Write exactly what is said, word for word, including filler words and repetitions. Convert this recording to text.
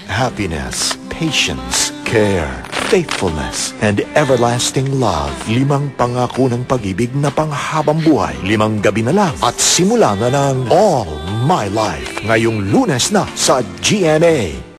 happiness, patience, care, faithfulness, and everlasting love. Limang pangako ng pag-ibig na panghabang buhay. Limang gabi na lang at simula na ng All My Life. Ngayong Lunes na sa G M A.